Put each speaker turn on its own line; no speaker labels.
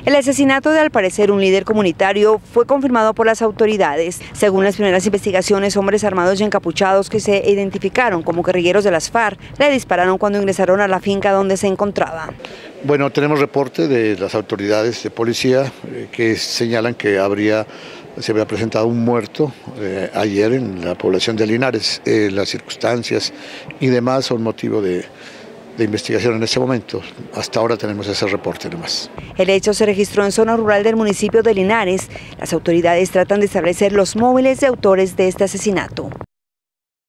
El asesinato de, al parecer, un líder comunitario fue confirmado por las autoridades. Según las primeras investigaciones, hombres armados y encapuchados que se identificaron como guerrilleros de las FARC le dispararon cuando ingresaron a la finca donde se encontraba.
Bueno, tenemos reporte de las autoridades de policía que señalan que se había presentado un muerto ayer en la población de Linares. Las circunstancias y demás son motivo de investigación en este momento. Hasta ahora tenemos ese reporte nomás.
El hecho se registró en zona rural del municipio de Linares. Las autoridades tratan de establecer los móviles de autores de este asesinato.